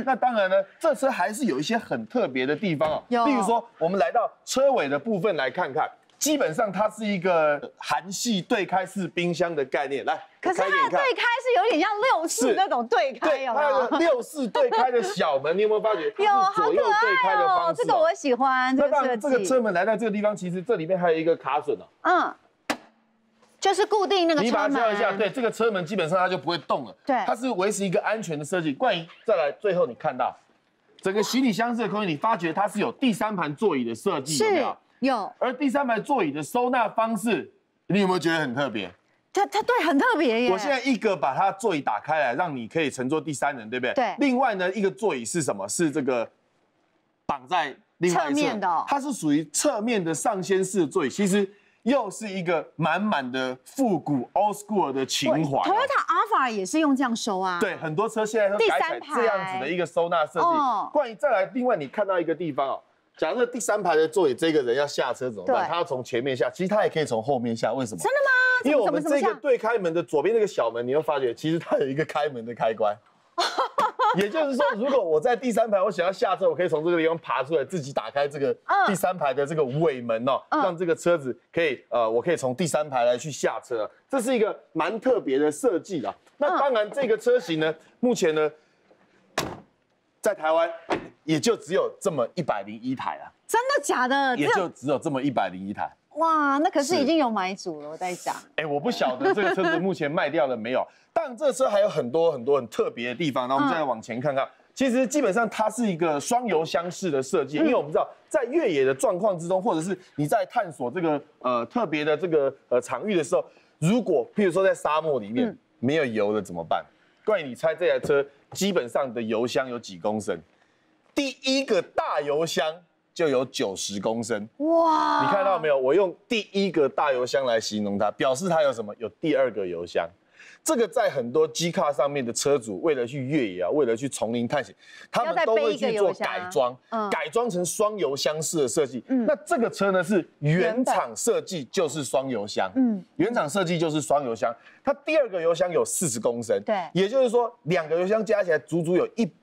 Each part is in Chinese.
那当然呢，这车还是有一些很特别的地方哦。 有例如说，我们来到车尾的部分来看看。基本上它是一个韩系对开式冰箱的概念，来， 可是它的对开是有点像6式那种对开， 对，它有6式对开的小门，你有没有发觉？ 有，好可左右对开的方爱哦， 式， 这个我喜欢。 那当然，这个车门来到这个地方，其实这里面还有一个卡榫哦。 就是固定那个车门。 你把它敲一下，对，这个车门基本上它就不会动了。 对， 它是维持一个安全的设计。冠仪，再来，最后你看到整个行李箱式的空间，你发觉它是有第3排座椅的设计，有没有？ 有， 而第3排座椅的收纳方式，你有没有觉得很特别？ 它对很特别耶。 我现在一个把它座椅打开来，让你可以乘坐第3人，对不对？ 对。 另外呢，一个座椅是什么？是这个绑在另外一侧侧面的， 它是属于侧面的上掀式的座椅，其实又是一个满满的复古 old school 的情怀。 Toyota Alphard 也是用这样收啊。 对，很多车现在都改成这样子的一个收纳设计。关于再来，另外你看到一个地方哦。假设第3排的座椅，这个人要下车怎么办？他要从前面下，其实他也可以从后面下。为什么？ 真的吗？ 因为我们这个对开门的左边那个小门，你会发觉其实它有一个开门的开关。也就是说，如果我在第3排，我想要下车，我可以从这个地方爬出来，自己打开这个第3排的这个尾门哦，让这个车子可以我可以从第3排来去下车。这是一个蛮特别的设计啦。那当然，这个车型呢，目前呢，在台湾。也就只有这么101台啊！ 真的假的？ 也就只有这么101台。 哇，那可是已经有买主了，我在想。 我不晓得这个车子目前卖掉了没有。当然，这个车还有很多很特别的地方。那我们再来往前看看。其实基本上它是一个双油箱式的设计，因为我们知道在越野的状况之中，或者是你在探索这个特别的这个场域的时候，如果譬如说在沙漠里面没有油了怎么办？关于你猜这台车基本上的油箱有几公升？第一个大油箱就有90公升，哇！你看到没有？我用第一个大油箱来形容它，表示它有什么？有第2个油箱。这个在很多 G Car 上面的车主，为了去越野啊，为了去丛林探险，他们都会去做改装，改装成双油箱式的设计。那这个车呢是原厂设计就是双油箱，原厂设计就是双油箱。它第2个油箱有40公升， 对， 也就是说2个油箱加起来足足有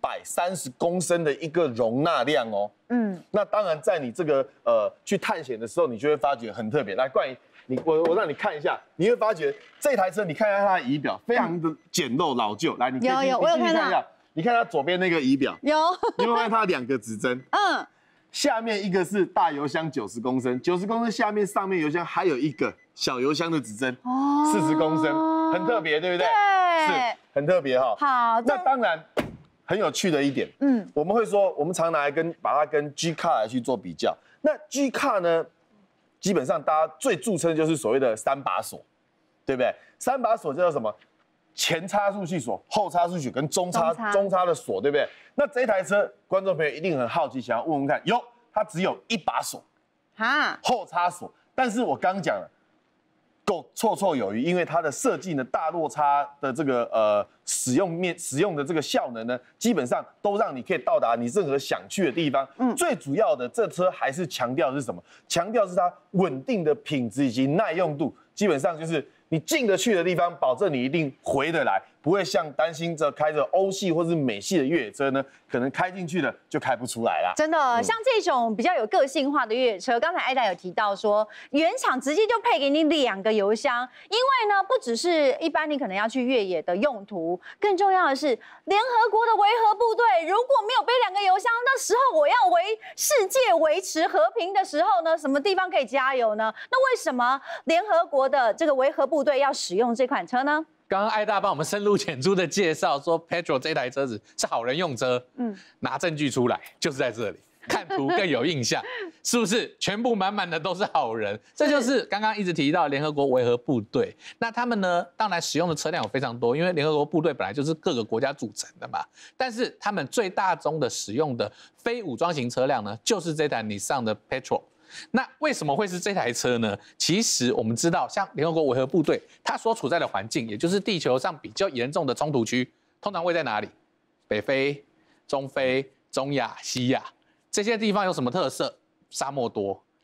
130公升的一个容纳量哦。那当然在你这个去探险的时候，你就会发觉很特别。来，冠仪。我让你看一下，你会发觉这台车，你看一下它的仪表，非常的简陋老旧。来，你可以我有看一下，你看它左边那个仪表， 有， 你会发现它2个指针，下面一个是大油箱90公升，90公升上面油箱还有一个小油箱的指针，40公升，很特别，对不对？ 对， 是很特别哈。 好， 那当然很有趣的一点，我们会说，我们常拿来把它跟 G Car 来去做比较。那 G Car 呢？基本上大家最著称的就是所谓的3把锁，对不对？3把锁叫什么？前差速器锁、后差速器跟中差的锁，对不对？那这台车，观众朋友一定很好奇，想要问问看，它只有1把锁，后差锁。但是我刚讲了，够绰绰有余，因为它的设计呢，大落差的这个使用的这个效能呢，基本上都让你可以到达你任何想去的地方。最主要的，这车还是强调的是什么？强调是它稳定的品质以及耐用度，基本上就是你进得去的地方，保证你一定回得来，不会像担心着开着欧系或是美系的越野车呢，可能开进去了就开不出来啦。 真的，像这种比较有个性化的越野车，刚才艾达有提到说，原厂直接就配给你2个油箱，因为呢，不只是一般你可能要去越野的用途，更重要的是，联合国的维和部队如果没有背2个油箱，那时候我要为世界维持和平的时候呢，什么地方可以加油呢？那为什么联合国的这个维和部队要使用这款车呢？ 刚刚艾大帮我们深入浅出的介绍说 ，Petrol 这台车子是好人用车，拿证据出来就是在这里，看图更有印象，是不是？全部满满的都是好人，这就是刚刚一直提到联合国维和部队。那他们呢，当然使用的车辆有非常多，因为联合国部队本来就是各个国家组成的嘛。但是他们最大宗的使用的非武装型车辆呢，就是这台Nissan的 Petrol。那为什么会是这台车呢？其实我们知道，像联合国维和部队，它所处在的环境，也就是地球上比较严重的冲突区，通常会在哪里？北非、中非、中亚、西亚这些地方有什么特色？沙漠多，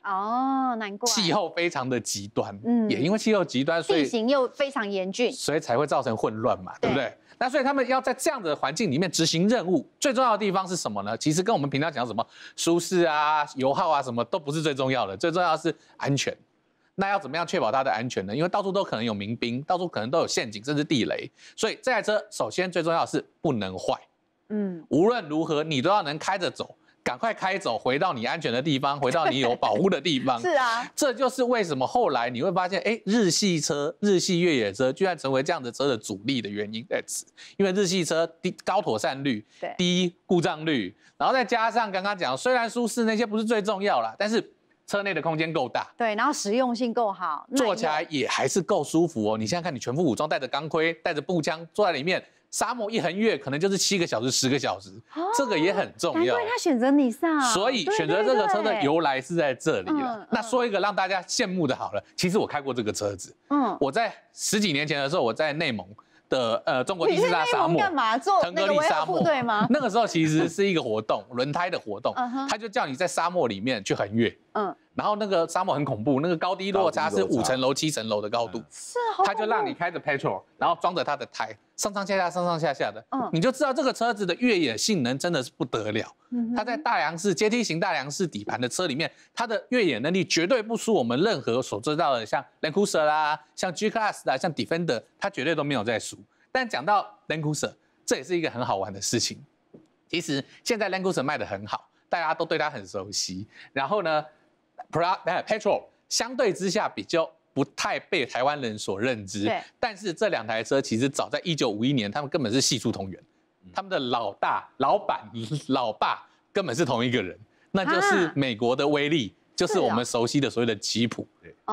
哦，难怪气候非常的极端，也因为气候极端，所以地形又非常严峻， 所以才会造成混乱嘛，对不对？那所以他们要在这样的环境里面执行任务，最重要的地方是什么呢？其实跟我们平常讲什么舒适啊、油耗啊，什么都不是最重要的，最重要的是安全。那要怎么样确保它的安全呢？因为到处都可能有民兵，到处可能都有陷阱，甚至地雷。所以这台车首先最重要的是不能坏。无论如何你都要能开着走，赶快开走，回到你安全的地方，回到你有保护的地方。 是啊， 这就是为什么后来你会发现，日系车、日系越野车居然成为这样的车的主力的原因在此。因为日系车高妥善率，低故障率，然后再加上刚刚讲，虽然舒适那些不是最重要啦，但是车内的空间够大， 对，然后实用性够好， 坐起来也还是够舒服哦。你现在看，你全副武装，带着钢盔，带着步枪，坐在里面，沙漠一横越可能就是7个小时、10个小时，这个也很重要。 难怪他选择尼桑， 所以选择这个车的由来是在这里了。那说一个让大家羡慕的好了，其实我开过这个车子，我在10几年前的时候，我在内蒙的中国第4大沙漠， 干嘛做腾格里沙漠？ 对吗？ 那个时候其实是一个活动，轮胎的活动，他就叫你在沙漠里面去横越，然后那个沙漠很恐怖，那个高低落差是5层楼、7层楼的高度， 是哦， 他就让你开着 petrol， 然后装着他的胎，上上下下、上上下下的，你就知道这个车子的越野性能真的是不得了。它在大梁式阶梯型大梁式底盘的车里面，它的越野能力绝对不输我们任何所知道的，像 Land Cruiser 啦、像 G Class 啦、像 Defender， 它绝对都没有在输。但讲到 Land Cruiser， 这也是一个很好玩的事情。其实现在 Land Cruiser 卖得很好，大家都对它很熟悉。然后呢 ，Petrol 相对之下比较不太被台湾人所认知。但是这2台车其实早在1951年，他们根本是系出同源，他们的老大、老板、老爸根本是同一个人，那就是美国的威利，就是我们熟悉的所谓的吉普。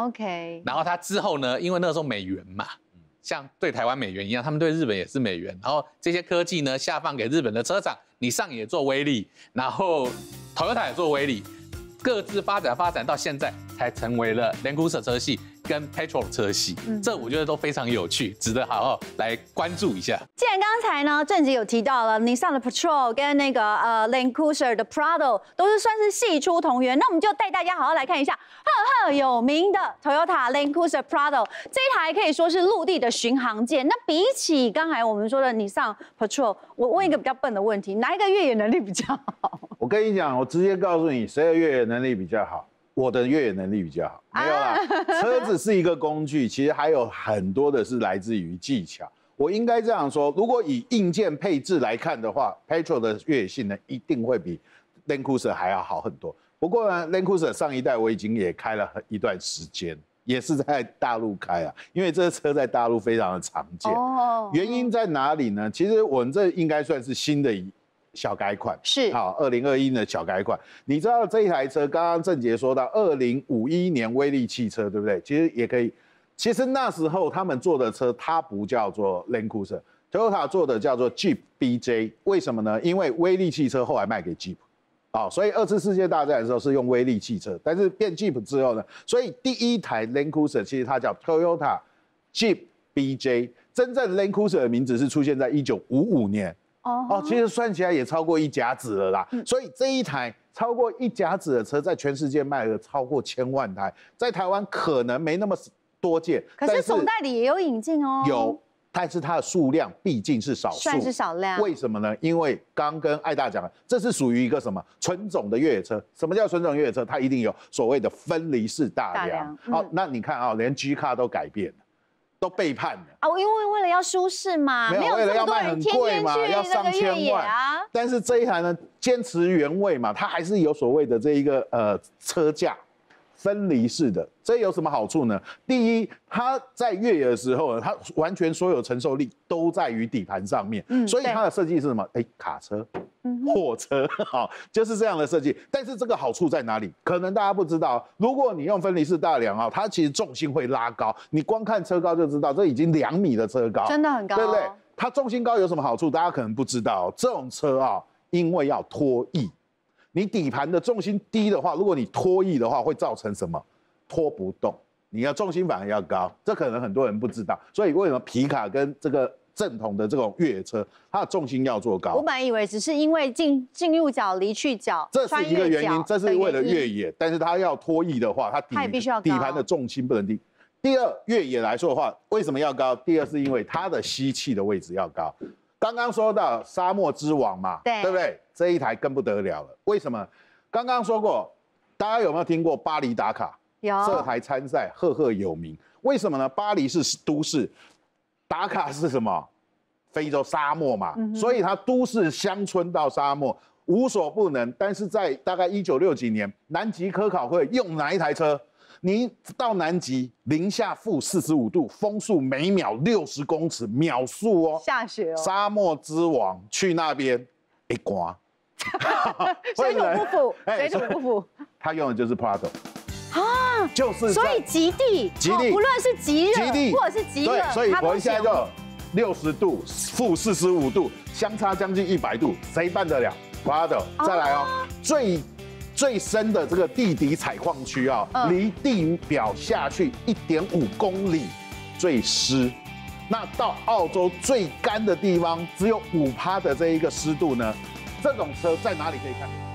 OK。 然后他之后呢，因为那个时候美元嘛。像对台湾美元一样，他们对日本也是美元。然后这些科技呢下放给日本的车厂，你上也做威力，然后 Toyota 也做威力，各自发展到现在才成为了 Land Cruiser 车系跟 Petrol 车系。这我觉得都非常有趣，值得好好来关注一下。 既然刚才呢正杰有提到了Nissan的 Patrol 跟那个Land Cruiser 的 Prado 都是算是系出同源，那我们就带大家好好来看一下赫赫有名的 Toyota Land Cruiser Prado 这一台可以说是陆地的巡航舰。那比起刚才我们说的Nissan Patrol， 我问一个比较笨的问题，哪一个越野能力比较好？ 我跟你讲，我直接告诉你，谁的越野能力比较好？我的越野能力比较好，没有啦。车子是一个工具，其实还有很多的是来自于技巧。我应该这样说，如果以硬件配置来看的话 ，Petrol 的越野性能一定会比 Land Cruiser 还要好很多。不过呢 ，Land Cruiser 上一代我已经也开了一段时间，也是在大陆开啊，因为这车在大陆非常的常见。原因在哪里呢？其实我们这应该算是新的小改款， 是好，2021年的小改款。你知道这一台车，刚刚郑杰说到2051年威力汽车，对不对？其实也可以。其实那时候他们做的车，它不叫做 Land Cruiser，Toyota 做的叫做 Jeep BJ。为什么呢？因为威力汽车后来卖给 Jeep， 所以2次世界大战的时候是用威力汽车，但是变 Jeep 之后呢，所以第一台 Land Cruiser 其实它叫 Toyota Jeep BJ。真正 Land Cruiser 的名字是出现在1955年。其实算起来也超过1甲子了啦。所以这一台超过1甲子的车，在全世界卖了超过1000万台，在台湾可能没那么多见， 可是总代理也有引进哦。 有，但是它的数量毕竟是少数， 算是少量。 为什么呢？因为刚跟艾大讲了，这是属于一个什么纯种的越野车？什么叫纯种越野车？它一定有所谓的分离式大梁。那你看啊，连 G Car 都改变了。都背叛了啊！因为了要舒适嘛， 没有为了要卖很贵嘛，要上千万啊。但是这一台呢，坚持原味嘛，它还是有所谓的这一个车架分离式的，这有什么好处呢？第一，它在越野的时候呢，它完全所有承受力都在于底盘上面，所以它的设计是什么？卡车、货车，就是这样的设计。但是这个好处在哪里？可能大家不知道，如果你用分离式大梁它其实重心会拉高，你光看车高就知道，这已经2米的车高， 真的很高， 对不对？它重心高有什么好处？大家可能不知道，这种车因为要拖曳。你底盘的重心低的话，如果你拖曳的话，会造成什么？拖不动，你的重心反而要高，这可能很多人不知道。所以为什么皮卡跟这正统的这种越野车，它的重心要做高。 我本来以为只是因为进入角、离去角， 这是一个原因，这是为了越野，但是它要脱翼的话，它也必须要高底盘的重心不能低。第二，越野来说的话，为什么要高？第二是因为它的吸气的位置要高。刚刚说到沙漠之王嘛，对不对？这一台更不得了了，为什么？刚刚说过，大家有没有听过巴黎达卡？ 有。 这台参赛赫赫有名，为什么呢？巴黎是都市，达卡是什么？非洲沙漠嘛，所以它都市乡村到沙漠无所不能。但是在大概1960几年，南极科考会用哪一台车？你到南极零下-45度，风速每秒60公尺，秒速哦， 下雪哦。 沙漠之王去那边一刮， 水土不服，水土不服。 他用的就是 Prado 啊，就是所以极地，无论是极热或者是极热， 所以我们现在就60度、-45度，相差将近100度，谁办得了 ？Prado 再来哦，最深的这个地底采矿区啊，离地表下去1.5公里，最湿。那到澳洲最干的地方，只有5%的这一个湿度呢，这种车在哪里可以看？